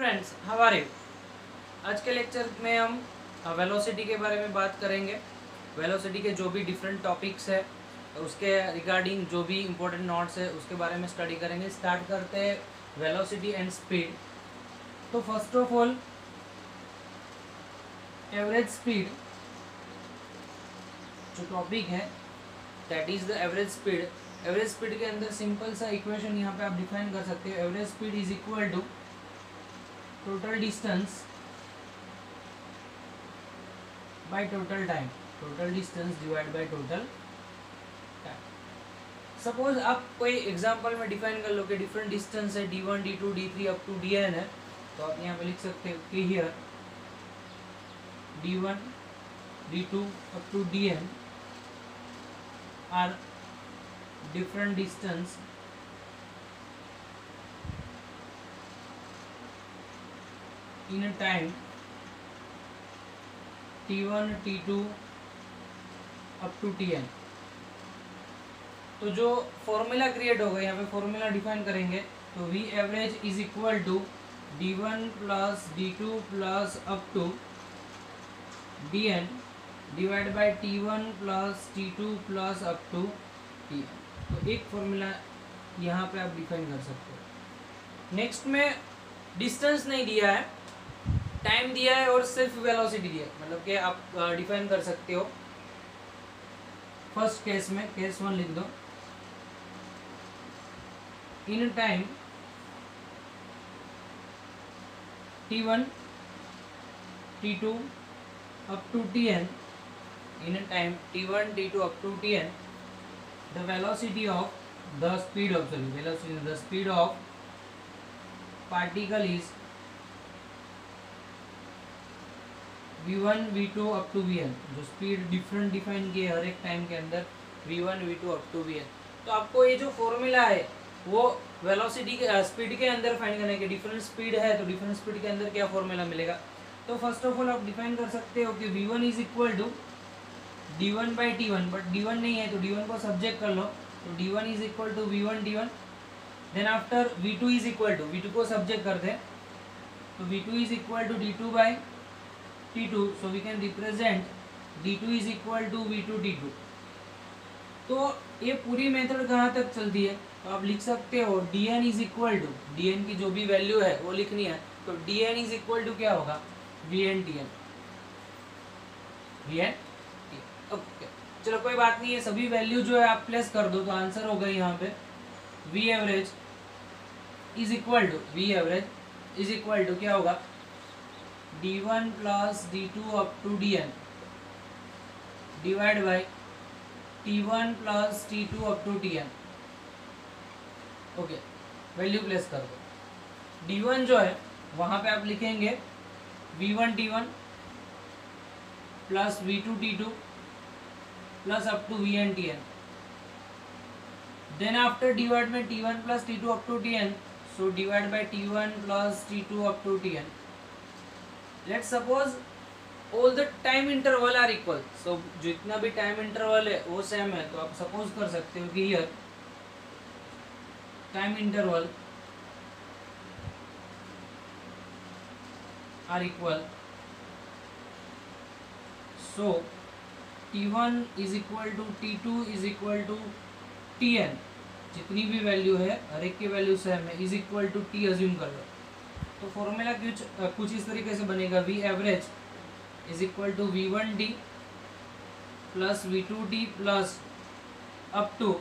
Friends, how are you. आज के lecture में हम वेलोसिटी के बारे में बात करेंगे। वेलोसिटी के जो भी डिफरेंट टॉपिक्स है उसके रिगार्डिंग जो भी इम्पोर्टेंट नोट्स है उसके बारे में स्टडी करेंगे। स्टार्ट करते हैं वेलोसिटी एंड स्पीड। तो first of all average speed जो टॉपिक है that is the average speed. Average speed के अंदर सिंपल सा इक्वेशन यहाँ पे आप डिफाइन कर सकते हो। Average speed is equal to total distance by total time, total distance divide by total time. Suppose आप कोई एग्जांपल में डिफाइन कर लो कि डिफरेंट डिस्टेंस है d1 d2 d3 up to dn है, तो आप यहाँ पे लिख सकते हो कि here d1 d2 up to dn are different distance in a time t1 t2 up to tn। तो जो फॉर्मूला क्रिएट होगा यहाँ पे फॉर्मूला डिफाइन करेंगे तो v average is equal to d1 plus d2 plus up to dn divide by t1 plus t2 plus up to tn। तो एक formula यहाँ पे आप डिफाइन कर सकते हो। नेक्स्ट में डिस्टेंस नहीं दिया है, टाइम दिया है और सिर्फ वेलोसिटी दिया है, मतलब कि आप डिफाइन कर सकते हो। फर्स्ट केस में केस 1 लिख दो, in time t1 t2 up to tn, in time t1 t2 up to tn the velocity of the speed of the speed of particle is v1 v2 up to vn। जो speed different define किए हर एक time के अंदर v1 v2 up to vn। तो आपको ये जो फॉर्मूला है वो वेलोसिटी के स्पीड के अंदर फाइंड करने के, डिफरेंट स्पीड है तो डिफरेंट स्पीड के अंदर क्या फॉर्मूला मिलेगा। तो फर्स्ट ऑफ ऑल आप डिफाइन कर सकते हो कि v1 is equal to d1 by t1, but d1 नहीं है तो d1 को सब्जेक्ट कर लो, तो d1 is equal to v1 d1। Then after v2 is equal to, v2 को सब्जेक्ट कर दे तो v2 is equal to d2 by t2, so we can represent d2 is equal to v2 d2। तो ये पूरी method कहाँ तक चलती है, तो आप लिख सकते हो dn is equal to, dn की जो भी वैल्यू है वो लिखनी है, तो dn इज इक्वल टू क्या होगा vn tn, vn। ओके चलो कोई बात नहीं है, सभी वैल्यू जो है आप प्लेस कर दो तो आंसर होगा यहाँ पे v average is equal to क्या होगा d1 plus d2 up to dn divide by t1 plus t2 up to tn। Okay value place कर दो। d1 जो है वहां पे आप लिखेंगे v1 t1 plus v2 t2 plus up to vn tn। Then after divide में t1 plus t2 up to tn, so divide by t1 plus t2 up to tn। Let's suppose all the time interval are equal, so जितना भी time interval है वो same है, तो आप suppose कर सकते हो कि here time interval are equal, so t1 is equal to t2 is equal to tn, जितनी भी वैल्यू है हर एक की वैल्यू सेम है, is equal to t assume कर लो। तो फॉर्मूला कुछ इस तरीके से बनेगा v average is equal to v1 d plus v2 d plus up to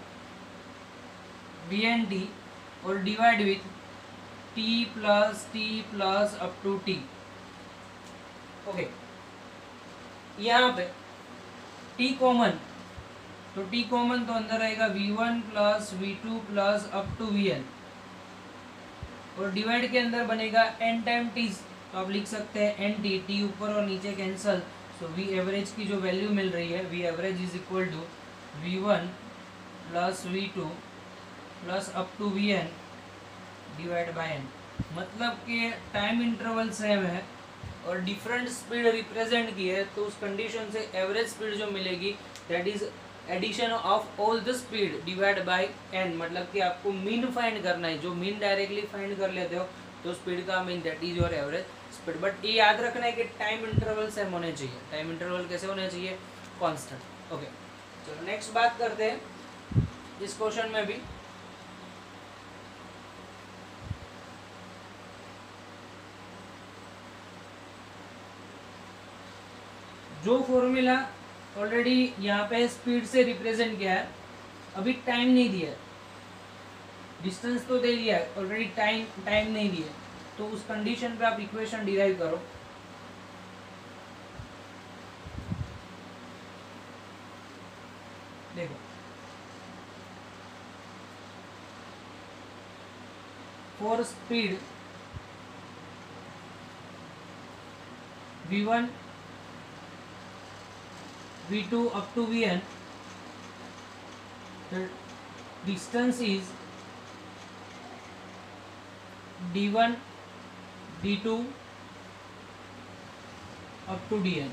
vn d और divide with t plus up to t। Okay यहाँ पे t कॉमन, तो t कॉमन तो अंदर रहेगा v1 plus v2 plus up to vn और divide के अंदर बनेगा n टाइम t, तो आप लिख सकते हैं n t ऊपर और नीचे कैंसल, सो v एवरेज की जो वैल्यू मिल रही है v average is equal to v1 plus v2 plus up to vn divide by n। मतलब कि टाइम इंटरवल सेम है और डिफरेंट स्पीड रिप्रेजेंट की है, तो उस कंडीशन से एवरेज स्पीड जो मिलेगी that is addition of all the speed divide by n। मतलब कि आपको मीन फाइंड करना है, जो मीन डायरेक्टली फाइंड कर लेते हो तो तो स्पीड का mean that is your average speed. But ये याद रखना है कि टाइम इंटरवल सेम होने चाहिए। टाइम इंटरवल कैसे होने चाहिए? कांस्टेंट। ओके, चलो नेक्स्ट बात करते हैं इस क्वेश्चन में भी। जो फॉर्मूला ऑलरेडी यहाँ पे स्पीड से रिप्रेजेंट किया है, अभी टाइम नहीं दिया है, डिस्टेंस तो दे दिया है ऑलरेडी, टाइम नहीं दिया, तो उस कंडीशन पे आप इक्वेशन डिराइव करो। देखो for speed v1 v2 up to vn, the distance is d1 d2 up to dn।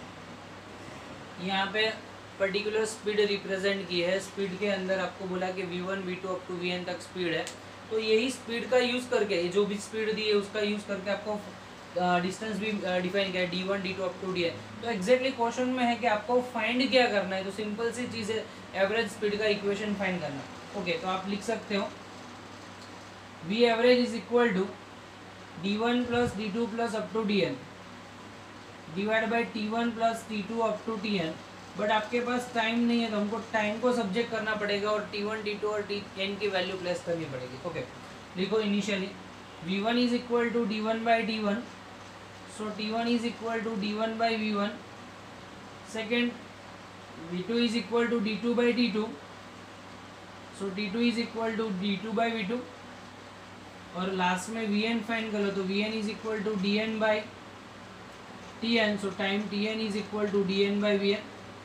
यहाँ पे पर्टिकुलर स्पीड रिप्रेजेंट की है। स्पीड के अंदर आपको बोला कि v1 v2 up to vn तक स्पीड है, तो यही स्पीड का यूज करके, जो भी स्पीड दी है उसका यूज करके आपको डिस्टेंस भी डिफाइन किया है d1 d2 up to dn। तो एग्जैक्टली क्वेश्चन में है कि आपको फाइंड क्या करना है, तो सिंपल सी चीज़ है, एवरेज स्पीड का इक्वेशन फाइंड करना। ओके, तो आप लिख सकते हो v average is equal to d1 plus d2 plus up to dn divide by t1 plus t2 up to tn। But आपके पास टाइम नहीं है, तो हमको टाइम को सब्जेक्ट करना पड़ेगा और t1 t2 और tn की वैल्यू प्लेस करनी पड़ेगी। ओके, लिखो initially v1 is equal to d1 by d1, so t1 is equal to d1 by v1। second v2 is equal to d2 by d2, so t2 is equal to d2 by v2। और last में vn find कर लो, तो vn is equal to dn by tn, so time tn is equal to dn by vn।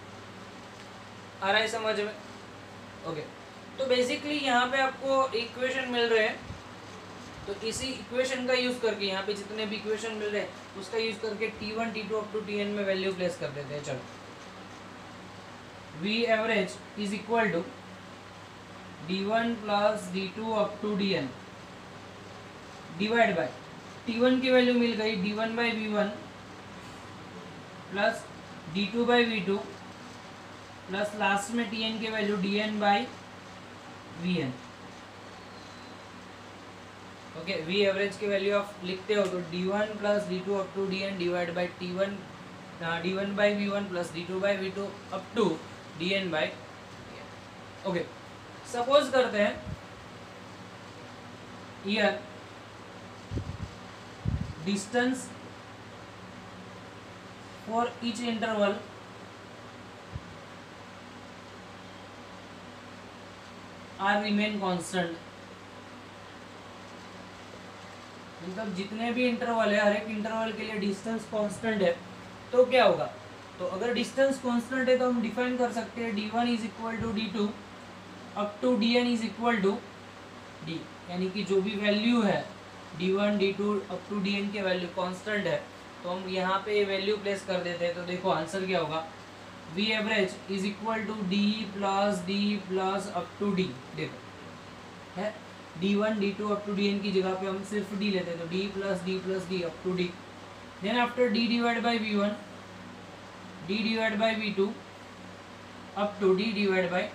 आ रहा है समझ में? ओके, तो बेसिकली यहाँ पे आपको इक्वेशन मिल रहे हैं, तो इसी इक्वेशन का यूज करके यहाँ पे जितने भी इक्वेशन मिल रहे हैं उसका यूज करके t1 t2 up to tn में वैल्यू प्लेस कर देते हैं। चलो v average is equal to d1 plus d2 up to dn divide by t1 की वैल्यू मिल गई d1 by v1 plus d2 by v2 plus last में tn की value dn by vn। Okay, v average की value आप लिखते हो तो d1 plus d2 up to dn divide by d1 by v1 plus d2 by v2 up to dn by. Okay, suppose करते हैं here distance for each interval are remain constant. मतलब जितने भी इंटरवल है, हर एक इंटरवल के लिए डिस्टेंस कांस्टेंट है, तो क्या होगा? तो अगर डिस्टेंस कांस्टेंट है तो हम डिफाइन कर सकते हैं d1 is equal to d2 up to dn is equal to d, यानी कि जो भी वैल्यू है d1 d2 up to dn के वैल्यू कांस्टेंट है, तो हम यहाँ पे वैल्यू प्लेस कर देते हैं। तो देखो आंसर क्या होगा, v average is equal to d plus up to d। देखो है d1 d2 up to dn की जगह पे हम सिर्फ d लेते हैं, तो d plus d up to d। Then after d divide by v1, d divide by v2 up to d divide by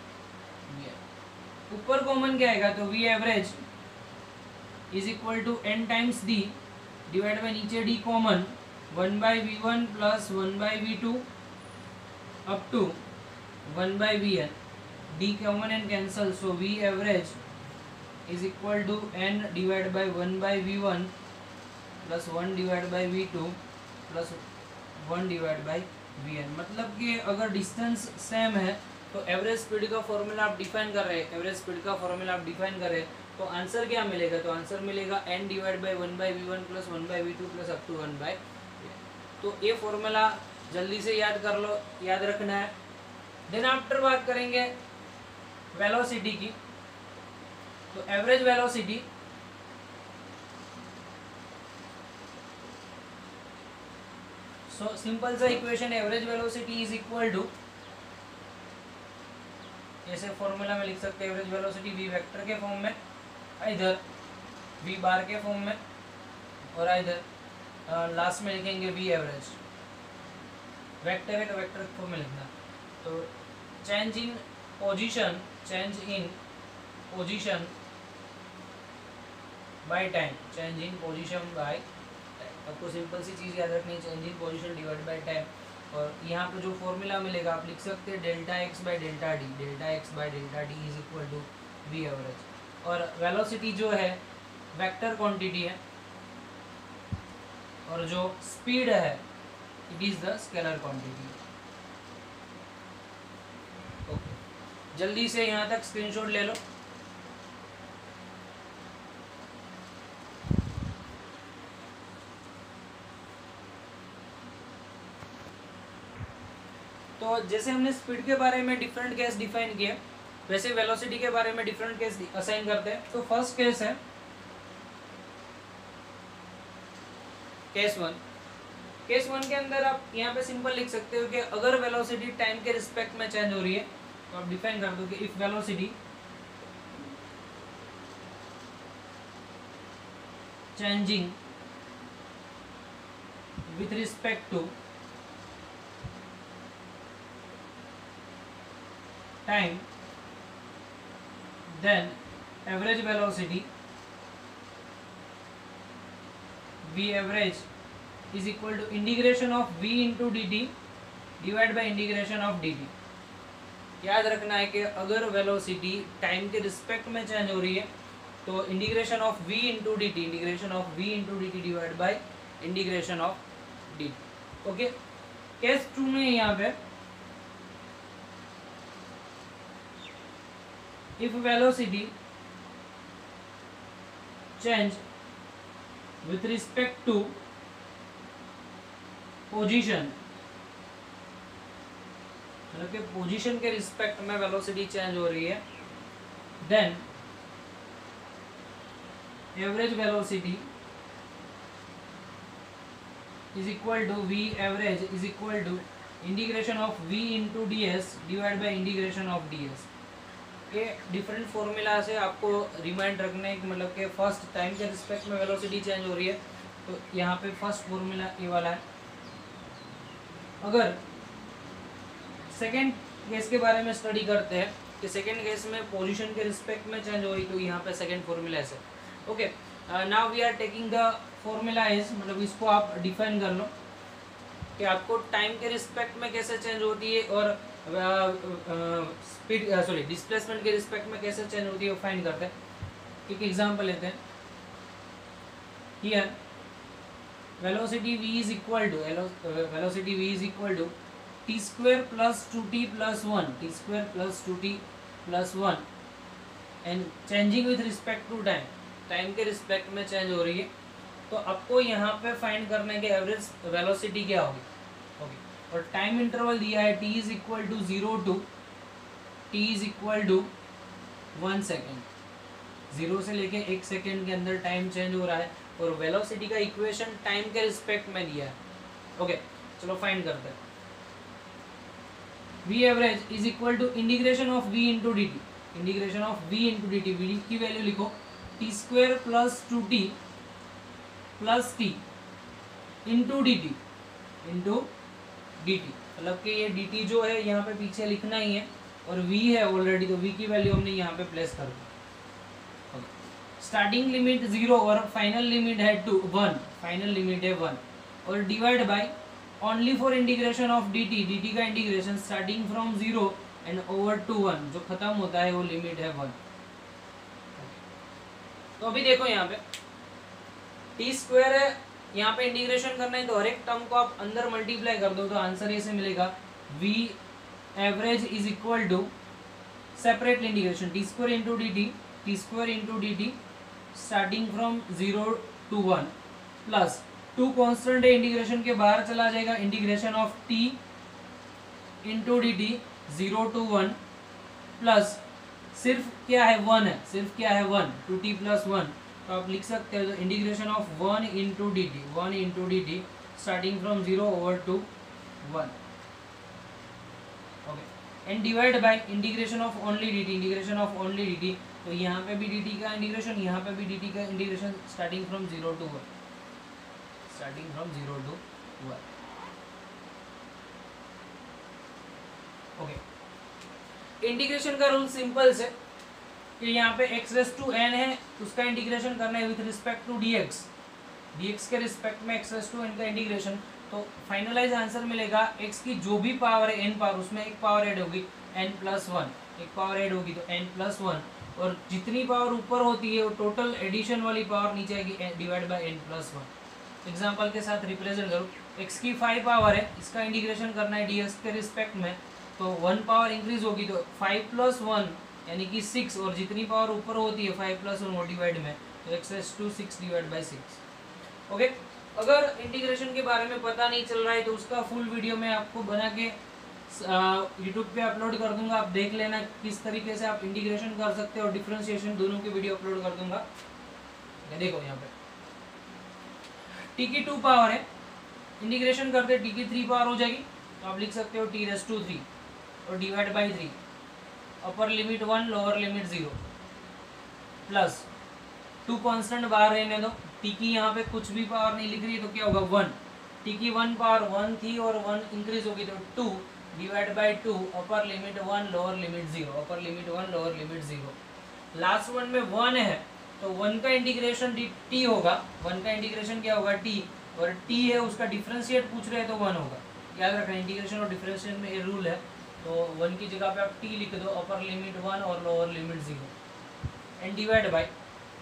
vn। ऊपर कॉमन क्या आएगा, तो v average is equal to n times d divide by नीचे d common 1 by v1 plus 1 by v2 up to 1 by vn। d common and cancel, so v average is equal to n divided by 1 by v1 plus 1 divided by v2 plus 1 divided by vn। मतलब कि अगर distance same है तो average speed का formula आप define कर रहे हैं, एवरेज स्पीड का फॉर्मूला आप डिफाइन कर रहे हैं, तो आंसर क्या मिलेगा? तो आंसर मिलेगा n divide by 1 by v1 plus 1 by v2 plus up to 1 by vn। तो ये फॉर्मूला जल्दी से याद कर लो, याद रखना है। देन आफ्टर बात करेंगे वेलोसिटी की। तो एवरेज वेलोसिटी सो सिंपल सा equation, average velocity is equal to, ऐसे फॉर्मूला में लिख सकते हैं एवरेज वेलोसिटी v वेक्टर के फॉर्म में, इधर वी बार के फॉर्म में, और इधर लास्ट में लिखेंगे वी एवरेज। वेक्टर है तो वेक्टर फॉर्म में लिखना। तो change in position by time, change in position by time. आपको सिंपल सी चीज़ याद रखनी है, change in position divide by time. और यहाँ पे जो फॉर्मूला मिलेगा आप लिख सकते हैं delta x by delta d, delta x by delta d is equal to v average. और वेलोसिटी जो है वेक्टर क्वांटिटी है, और जो स्पीड है it is the scalar quantity. Okay, जल्दी से यहाँ तक स्क्रीनशॉट ले लो। तो जैसे हमने स्पीड के बारे में डिफरेंट केस डिफाइन किए, वैसे वेलोसिटी के बारे में डिफरेंट केस असाइन करते हैं। तो फर्स्ट केस है केस वन। केस वन के अंदर आप यहाँ पे सिंपल लिख सकते हो कि अगर वेलोसिटी टाइम के रिस्पेक्ट में चेंज हो रही है तो आप डिफाइन कर दो कि if velocity changing with respect to time, then average velocity v average is equal to integration of v into dt divided by integration of dt। याद रखना है कि अगर वेलोसिटी टाइम के रिस्पेक्ट में चेंज हो रही है तो integration of v into D T, integration of v into D T divide by integration of d. Okay, case 2 में यहाँ पे if velocity change with respect to position, मतलब कि पोजीशन के रिस्पेक्ट में वेलोसिटी चेंज हो रही है, then average velocity is equal to v average is equal to integration of v into D S divide by integration of D s. ये different formula से आपको रिमाइंड रखना है कि मतलब कि फर्स्ट टाइम के रिस्पेक्ट में वेलोसिटी चेंज हो रही है तो यहाँ पे फर्स्ट फॉर्मूला ये वाला है। अगर सेकेंड केस के बारे में स्टडी करते हैं कि सेकेंड केस में पोजीशन के रिस्पेक्ट में चेंज हो रही तो यहाँ पे सेकेंड फॉर्मूला ऐसे। Okay, now we are taking the formula is, मतलब इसको आप डिफाइन कर लो कि आपको टाइम के रिस्पेक्ट में कैसे चेंज होती है और स्पीड डिस्प्लेसमेंट के रिस्पेक्ट में कैसे चेंज होती है वो फाइंड करते हैं। एक एग्जांपल लेते हैं। Here velocity v is equal to t square plus 2t plus 1, t square plus 2t plus 1 and changing with respect to time, time के रिस्पेक्ट में चेंज हो रही है। तो आपको यहाँ पे फाइंड करने के एवरेज वेलोसिटी क्या होगी। ओके, और टाइम इंटरवल दिया है t is equal to 0 to t is equal to 1 second, 0 से लेके 1 सेकेंड के अंदर टाइम चेंज हो रहा है और वेलोसिटी का इक्वेशन टाइम के रिस्पेक्ट में दिया है। ओके, चलो फाइंड करते हैं। v average is equal to integration of v into D T, integration of v into D t, v की वैल्यू लिखो t square plus 2t plus t into D t, into D t, मतलब कि ये D T जो है यहाँ पे पीछे लिखना ही है और v है ऑलरेडी तो v की वैल्यू हमने यहाँ पे प्लेस कर दी। स्टार्टिंग लिमिट 0 और फाइनल लिमिट है 1, फाइनल लिमिट है 1 और divide by only for integration of dt, dt का integration starting from 0 and over to 1 जो खत्म होता है वो लिमिट है 1। तो अभी देखो यहाँ पे टी स्क्वायर है, यहाँ पे इंटीग्रेशन करना है तो हर एक टर्म को आप अंदर मल्टीप्लाई कर दो तो आंसर ऐसे मिलेगा v average is equal to separately integration T square into D T, T square into D T starting from 0 to 1 plus 2 constant है, इंटीग्रेशन के बाहर चला जाएगा, integration of t into D T 0 to 1 plus सिर्फ क्या है 1 है, सिर्फ क्या है 1, 2t प्लस 1 तो आप लिख सकते हो integration of 1 into D T, 1 into D T starting from 0 over to 1। Okay, and divide by integration of only D T, integration of only D T तो यहाँ पे भी dt का इंटीग्रेशन, यहाँ पे भी dt का integration starting from 0 to 1, starting from 0 to 1। Okay, integration का रूल सिंपल से कि यहाँ पे x रेस टू n है, उसका इंटीग्रेशन करना है with respect to dx, dx के रिस्पेक्ट में x रेस टू n का इंटीग्रेशन। तो फाइनलाइज आंसर मिलेगा x की जो भी पावर है n पावर, उसमें एक पावर ऐड होगी n+1, एक पावर ऐड होगी तो n+1, और जितनी पावर ऊपर होती है वो टोटल एडिशन वाली पावर नीचे आएगी डिवाइड बाय n+1। एग्जांपल के साथ रिप्रेजेंट करो, x की 5 पावर है, इसका इंटीग्रेशन करना है dx के रिस्पेक्ट में, तो 1 पावर इंक्रीज होगी तो 5+1 यानी कि 6, और जितनी पावर ऊपर होती है 5+1 वो डिवाइड में, तो x raise to 6 divide by 6। Okay, अगर इंटीग्रेशन के बारे में पता नहीं चल रहा है तो उसका फुल वीडियो मैं आपको बना के यूट्यूब पे अपलोड कर दूंगा, आप देख लेना किस तरीके से आप इंटीग्रेशन कर सकते हो, और डिफरेंशिएशन दोनों की वीडियो अपलोड कर दूंगा। देखो यहाँ पे t की 2 पावर है, इंटीग्रेशन करते t की 3 पावर हो जाएगी, तो आप लिख सकते हो t रेस टू 3 और divide by 3, upper limit 1 lower limit 0, plus 2 constant बाहर रहने दो, t की यहाँ पे कुछ भी पावर नहीं लिख रही है तो क्या होगा 1, t की 1 पावर 1 थी और 1 इंक्रीज होगी तो 2 divide by 2, upper limit 1 lower limit 0, upper limit 1 lower limit 0। Last one में 1 है तो 1 का इंटीग्रेशन t होगा, 1 का इंटीग्रेशन क्या होगा t, और t है उसका डिफरेंशिएट पूछ रहे हैं तो 1 होगा। याद रखना इंटीग्रेशन और डिफरेंशिएट में ये रूल है, तो 1 की जगह पे आप t लिख दो, अपर लिमिट 1 और lower limit 0, and divide by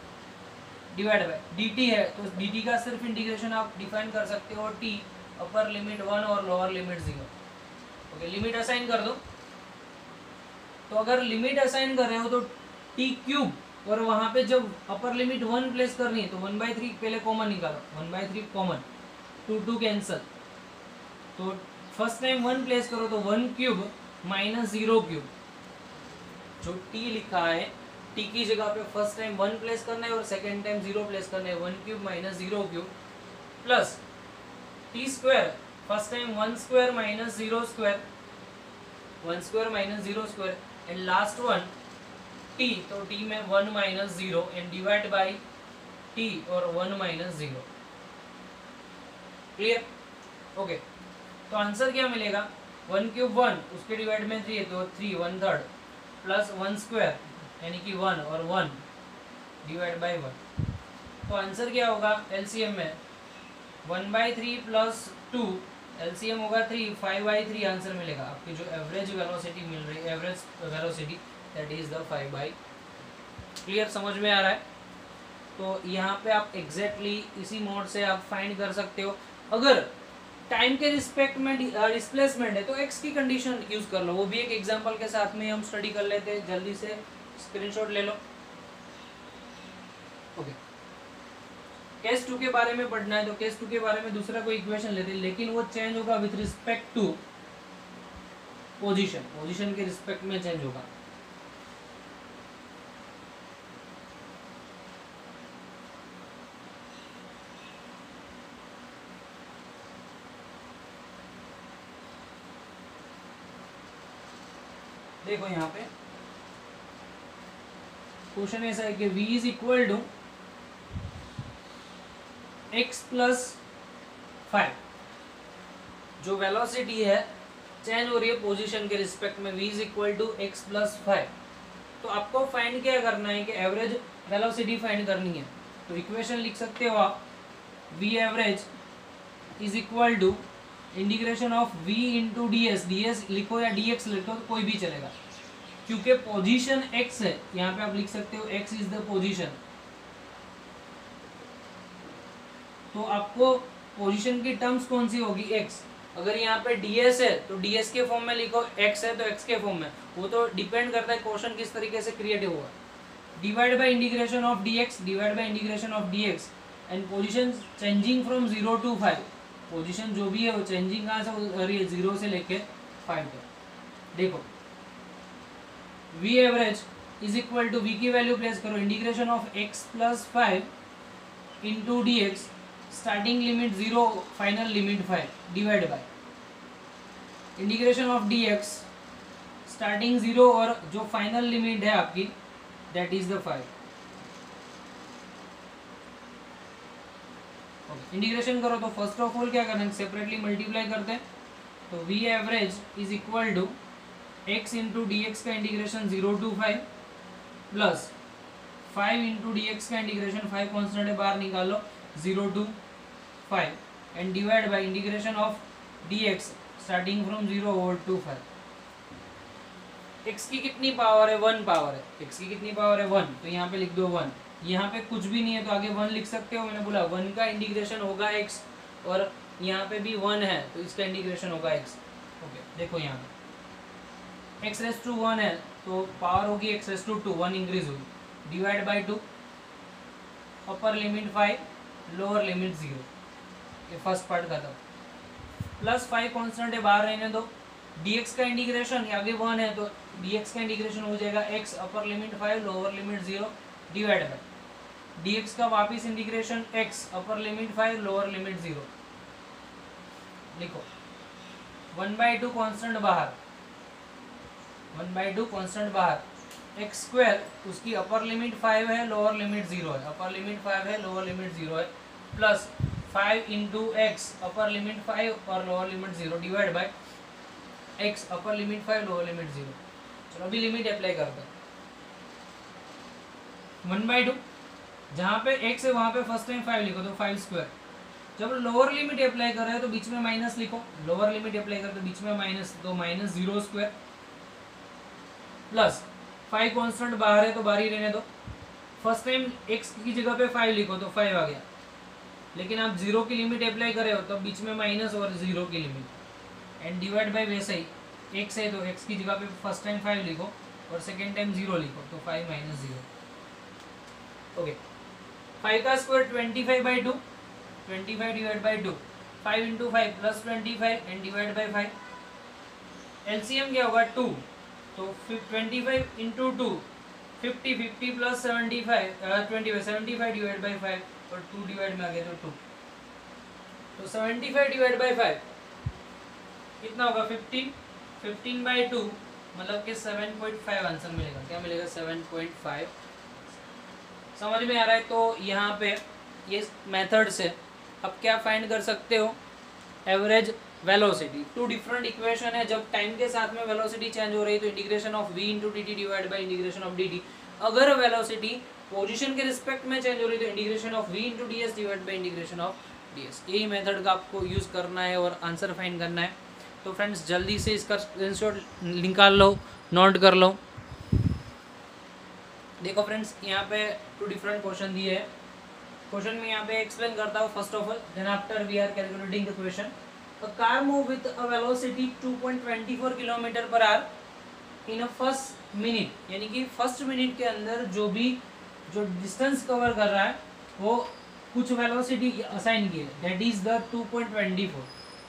dt है तो dt का सिर्फ इंटीग्रेशन आप डिफाइन कर सकते हो t, अपर लिमिट 1 और lower limit 0। Okay, limit assign कर दो, तो अगर लिमिट असाइन कर रहे हो तो t क्यूब, और वहां पे जब अपर लिमिट 1 प्लेस करनी है तो 1/3 पहले कॉमन निकालो, 1/3 कॉमन, 2 कैंसल, तो फर्स्ट टाइम 1 प्लेस करो तो 1 क्यूब माइनस 0 क्यूब, जो t लिखा है t की जगह पे फर्स्ट टाइम 1 प्लेस करना है और सेकेंड टाइम 0 प्लेस करना है, 1 cube minus 0 cube, plus t square, first time 1 square minus 0 square, 1 square minus 0 square, and last one t, तो t में 1 minus 0 and divide by t और 1 माइनस 0। क्लियर? ओके, तो answer क्या मिलेगा, 1 cube 1, उसके divide में 3 है तो 3 1/3, प्लस 1 स्क्वायर यानी कि 1 और 1 डिवाइड बाई 1, तो आंसर क्या होगा एलसीएम में 1/3 प्लस 2, एलसीएम होगा 3, 5/3 आंसर मिलेगा। आपकी जो एवरेज वेलोसिटी मिल रही है, average velocity that is the 5/। Clear, समझ में आ रहा है? तो यहाँ पे आप एग्जैक्टली इसी मोड से आप फाइंड कर सकते हो। अगर टाइम के रिस्पेक्ट में डिस्प्लेसमेंट है तो एक्स की कंडीशन यूज कर लो, वो भी एक एग्जांपल के साथ में हम स्टडी कर लेते हैं, जल्दी से स्क्रीनशॉट ले लो। ओके, केस 2 के बारे में पढ़ना है तो केस 2 के बारे में दूसरा कोई इक्वेशन लेते हैं, लेकिन वो चेंज होगा with respect to position, position के रिस्पेक्ट में चेंज होगा। देखो यहाँ पे क्वेश्चन ऐसा है कि v is equal to x plus 5, जो वेलोसिटी है चेंज हो रही है पोजीशन के रिस्पेक्ट में, v is equal to x plus 5। तो आपको फाइंड क्या करना है कि एवरेज वेलोसिटी फाइंड करनी है, तो इक्वेशन लिख सकते हो आप, v average is equal to integration of v into ds, ds लिखो या dx लिखो तो कोई भी चलेगा, क्योंकि पोजीशन x है, यहाँ पे आप लिख सकते हो x इज द पोजीशन। तो आपको पोजीशन की टर्म्स कौन सी होगी, x। अगर यहाँ पे ds है तो ds के फॉर्म में लिखो, x है तो x के फॉर्म में, वो तो डिपेंड करता है क्वेश्चन किस तरीके से क्रिएट हुआ। Divide by integration of dx, divide by integration of dx, and position changing from 0 to 5, position जो भी है वो चेंजिंग कहाँ से हो रही है, 0 से लेके 5 तक। देखो v average is equal to, v की वैल्यू प्लेस करो, integration of x plus 5 into dx, starting limit 0 final limit 5, divide by integration of dx, starting 0 और जो फाइनल लिमिट है आपकी दैट इज द 5। इंटीग्रेशन करो तो फर्स्ट ऑफ ऑल क्या करना है, सेपरेटली मल्टीप्लाई करते हैं। तो V average is equal to x into D X का integration 0 to 5 plus 5 into D X का इंटीग्रेशन 5 कॉन्स्टेंट है बाहर निकालो 0 to 5 and divide by integration of D X starting from 0 over to 5। x की कितनी पावर है, 1 power है। x की कितनी पावर है, 1, तो यहाँ पे लिख दो 1। यहाँ पे कुछ भी नहीं है तो आगे 1 लिख सकते हो। मैंने बोला 1 का इंटीग्रेशन होगा x, और यहाँ पे भी 1 है तो इसका इंटीग्रेशन होगा x। ओके देखो यहाँ पे x रेस टू 1 है तो पावर होगी x रेस टू 2, 1 इंक्रीज होगी, divide by 2, upper limit 5, lower limit 0। ये फर्स्ट पार्ट का था। प्लस 5 कॉन्स्टेंट है बाहर रहने दो, dx का इंटीग्रेशन आगे 1 है तो dx का इंटीग्रेशन हो जाएगा x, upper limit 5, lower limit 0, divide by dx का वापिस integration x, upper limit 5, lower limit 0। लिखो 1/2 कांस्टेंट बाहर, 1/2 कांस्टेंट बाहर, x स्क्वायर उसकी अपर लिमिट 5 है, लोअर लिमिट 0 है, अपर लिमिट 5 है, लोअर लिमिट 0 है, plus 5 into X, upper limit 5 और lower limit 0, divide by x, upper limit 5, lower limit 0। चलो अभी लिमिट अप्लाई करते हैं। 1/2 जहाँ पे x है वहाँ पे फर्स्ट टाइम 5 लिखो तो 5 स्क्वायर। जब लोअर लिमिट अप्लाई कर रहे हो तो बीच में माइनस लिखो, लोअर लिमिट अप्लाई करते बीच में माइनस, तो माइनस 0 स्क्वायर, प्लस 5 कांस्टेंट बाहर है तो बाहर ही रहने दो। फर्स्ट टाइम x की जगह पे 5 लिखो तो 5 आ गया, लेकिन आप 0 की लिमिट अप्लाई कर रहे हो तो बीच में माइनस और 0 की लिमिट, एंड डिवाइड बाई वैसे ही x है तो x की जगह पे फर्स्ट टाइम 5 लिखो और सेकेंड टाइम 0 लिखो तो 5 माइनस 0। ओके 5 का square 25/2, 25 divide by 2, 5 into 5 plus 25 and divide by 5। LCM क्या होगा 2, तो 25 इंटू 2 50, 50 प्लस 75 25, 75 डिवाइड बाई 5 और 2 डिवाइड में आ गया तो 2, तो 75 डिवाइड बाई 5 कितना होगा 15, 15/2 मतलब कि 7.5 आंसर मिलेगा। क्या मिलेगा 7.5। समझ में आ रहा है? तो यहाँ पे ये मेथड से अब क्या फाइंड कर सकते हो, average velocity. Two different equation है, जब टाइम के साथ में वेलोसिटी चेंज हो रही है तो integration of v into D T divide by integration of D T. अगर वेलोसिटी पोजीशन के रिस्पेक्ट में चेंज हो रही है तो integration of v into D S divide by integration of D S. यही मेथड का आपको यूज़ करना है और आंसर फाइंड करना है। तो फ्रेंड्स जल्दी से इसका स्क्रीनशॉट निकाल लो, नोट कर लो। देखो फ्रेंड्स यहाँ पे 2 डिफरेंट क्वेश्चन दिए हैं। क्वेश्चन में यहाँ पे एक्सप्लेन करता हूँ first of all, then after we are calculating the question. A car move with a velocity 2.24 kilometre per hour in a first minute, यानी कि फर्स्ट मिनट के अंदर जो डिस्टेंस कवर कर रहा है वो कुछ वेलोसिटी असाइन की है, that is the 2.24।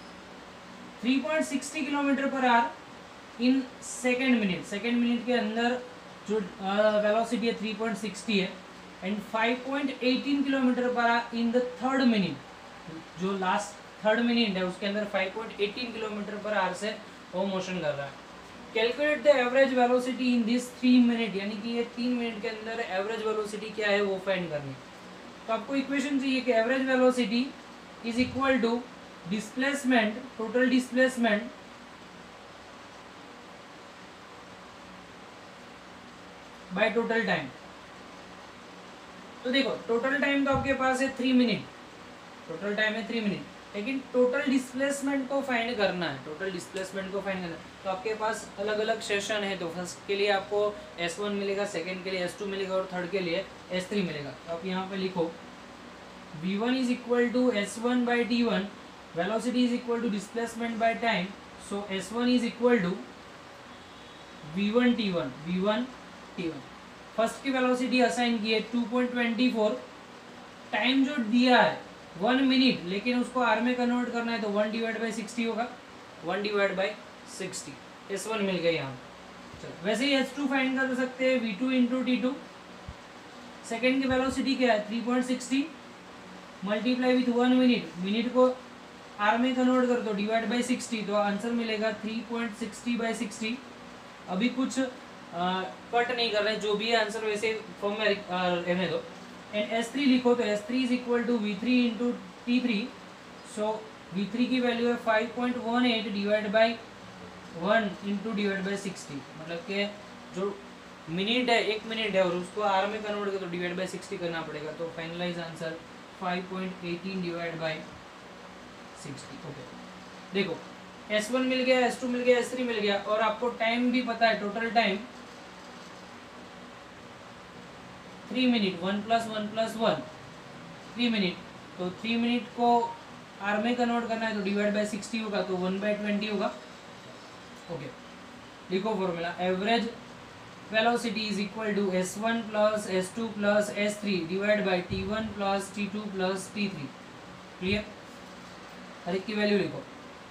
3.60 kilometre per hour in second minute, second minute के अंदर जो वेलोसिटी है 3.60 है, and 5.18 kilometre per hour in the third minute, जो लास्ट थर्ड मिनट है उसके अंदर 5.18 किलोमीटर पर आवर से वो मोशन कर रहा है। Calculate the average velocity in this 3 minute, यानी कि ये 3 मिनट के अंदर एवरेज वेलोसिटी क्या है वो फाइंड करनी। तो आपको इक्वेशन चाहिए कि average velocity is equal to displacement, total displacement by total time. तो देखो टोटल टाइम तो आपके पास है 3 मिनट, टोटल टाइम है 3 मिनट, लेकिन टोटल डिस्प्लेसमेंट को फाइंड करना है, टोटल डिस्प्लेसमेंट को फाइंड करना है। तो आपके पास अलग अलग सेशन है, तो फर्स्ट के लिए आपको S1 मिलेगा, सेकंड के लिए S2 मिलेगा और थर्ड के लिए S3 मिलेगा। तो आप यहाँ पे लिखो V1 is equal to S1 by T1, velocity is equal to displacement by time, so S1 is equal to V1 T1, V1 T1। First की वेलोसिटी असाइन की है 2.24, टाइम जो दिया है 1 मिनट, लेकिन उसको आर में कन्वर्ट करना है तो 1 डिवाइड बाई 60 होगा, 1 डिवाइड बाई 60। S1 मिल गया यहाँ। चलो वैसे ही S2 फाइंड कर सकते हैं, V2 इंटू T2। सेकेंड की वेलोसिटी क्या है 3.60 मल्टीप्लाई विथ 1 मिनट, मिनट को आर में कन्वर्ट कर दो डिवाइड बाई 60, तो आंसर मिलेगा 3.60 बाई 60। अभी कुछ कट नहीं कर रहे, जो भी आंसर वैसे फॉर्म में रहने दो। एंड S3 लिखो तो S3 is equal to V3 into T3। So V3 की वैल्यू है 5.18 divide by 1 into divide by 60, मतलब कि जो मिनट है 1 मिनट है और उसको आर में कन्वर्ट कर तो डिवाइड बाई 60 करना पड़ेगा। तो finalize answer 5.18 divide by 60। Okay, देखो S1 मिल गया, S2 मिल गया, S3 मिल गया, और आपको टाइम भी पता है, total time 3 minute, 1 plus 1 plus 1 3 minute. तो 3 मिनट को आर में कन्वर्ट करना है तो डिवाइड बाय 60 होगा, तो 1/20 होगा। ओके, लिखो formula, average velocity is equal to S1 plus S2 plus S3 divide by T1 plus T2 plus T3। Clear? हर एक की वैल्यू लिखो।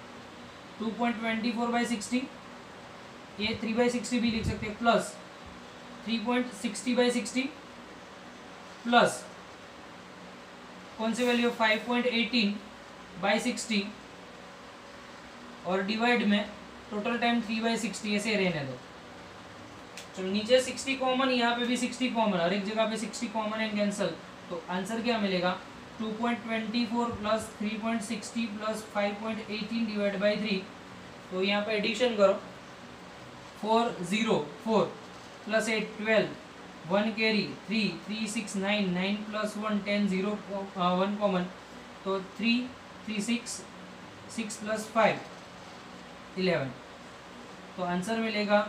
2.24/60, ये 3/60 भी लिख सकते हैं, प्लस 3.60/60 प्लस कौन सी वैल्यू 5.18/60 और डिवाइड में टोटल टाइम 3/60, ऐसे रहने दो। चलो नीचे 60 कॉमन, यहाँ पे भी 60 कॉमन, हर एक जगह पे 60 कॉमन एंड कैंसल। तो आंसर क्या मिलेगा? 2.24 प्लस 3.60 प्लस 5.18 डिवाइड बाई 3। तो यहाँ पे एडिशन करो, 4 0 4 प्लस 8 12 1 कैरी 3 3 6 9 9 प्लस 1 10 0 1 कॉमन, तो 3 3 6 6 प्लस 5 11। तो आंसर मिलेगा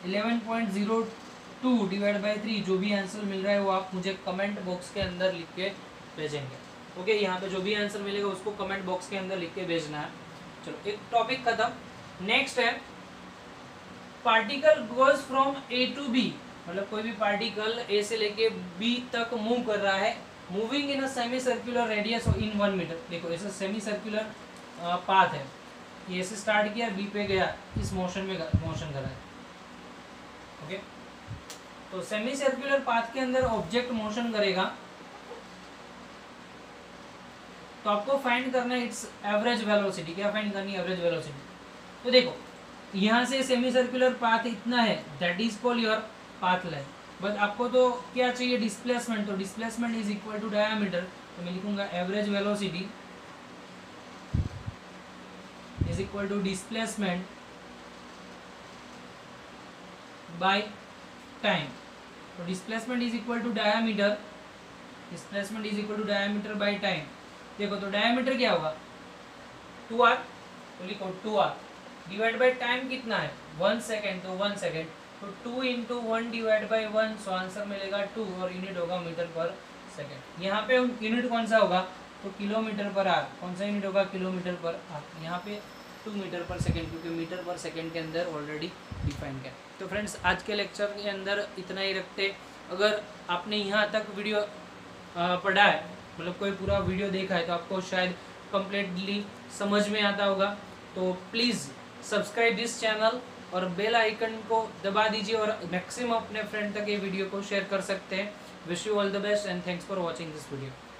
11.02 डिवाइड बाई 3। जो भी आंसर मिल रहा है वो आप मुझे कमेंट बॉक्स के अंदर लिख के भेजेंगे। ओके, यहाँ पे जो भी आंसर मिलेगा उसको कमेंट बॉक्स के अंदर लिख के भेजना है। चलो, एक टॉपिक खत्म। नेक्स्ट है particle goes from A to B, मतलब कोई भी पार्टिकल ए से लेके बी तक मूव कर रहा है, moving in a semi circular radius in 1 metre. देखो ऐसा सेमी सर्कुलर पाथ है, ये ऐसे स्टार्ट किया, बी पे गया, इस मोशन में मोशन कर रहा है। ओके, तो सेमी सर्कुलर पाथ के अंदर ऑब्जेक्ट मोशन करेगा, तो आपको फाइंड करना है इट्स एवरेज वेलोसिटी। क्या फाइंड करनी है? Average velocity. तो देखो यहाँ से सेमी सर्कुलर पाथ इतना है, that is called your path length. But आपको तो क्या चाहिए? डिस्प्लेसमेंट। तो displacement is equal to diameter, तो मैं लिखूंगा average velocity is equal to displacement by time. तो displacement is equal to diameter, displacement is equal to diameter by time. देखो तो डायमीटर क्या होगा? 2r, तो लिखो 2r डिवाइड बाय टाइम कितना है? 1 सेकेंड, तो 1 सेकेंड, तो 2 into 1 divide by 1, so answer मिलेगा 2 और यूनिट होगा मीटर पर सेकेंड। यहाँ पे यूनिट कौन सा होगा? तो किलोमीटर पर आर। कौन सा यूनिट होगा? किलोमीटर पर आर। यहाँ पे 2 मीटर पर सेकेंड, क्योंकि मीटर पर सेकेंड के अंदर ऑलरेडी डिफाइन किया। तो फ्रेंड्स, आज के लेक्चर के अंदर इतना ही रखते। अगर आपने यहाँ तक वीडियो पढ़ा है, मतलब कोई पूरा वीडियो देखा है, तो आपको शायद कम्प्लीटली समझ में आता होगा। तो प्लीज़ सब्सक्राइब दिस चैनल और बेल आइकन को दबा दीजिए, और मैक्सिमम अपने फ्रेंड तक ये वीडियो को शेयर कर सकते हैं। Wish you all the best and thanks for watching this video.